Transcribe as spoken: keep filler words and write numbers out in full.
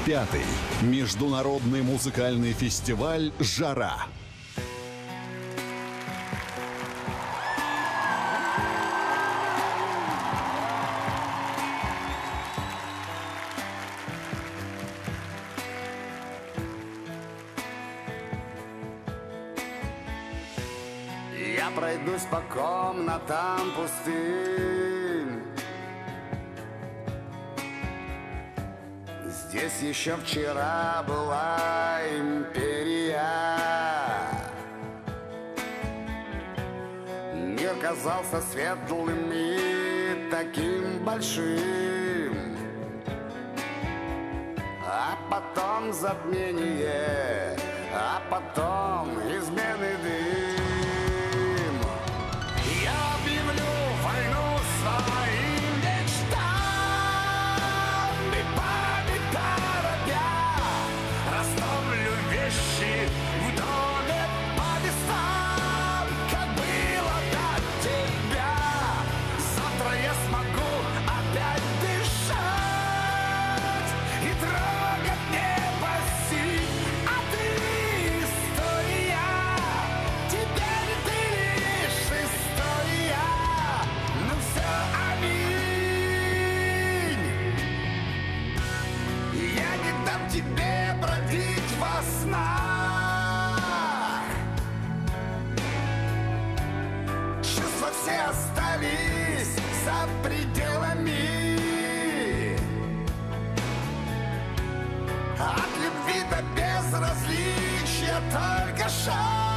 Пятый международный музыкальный фестиваль «Жара». Я пройдусь по комнатам пустым. Здесь еще вчера была империя. Мир казался светлым и таким большим. А потом затмение, а потом измены дым. Своим мечтам и память торопя расставлю вещи в доме по местам, как было до тебя. Завтра я смогу опять дышать и трогать небо синь. А ты история, теперь ты лишь история. Ну все, тебе бродить во снах. Чувства все остались за пределами. От любви до безразличия только шаг.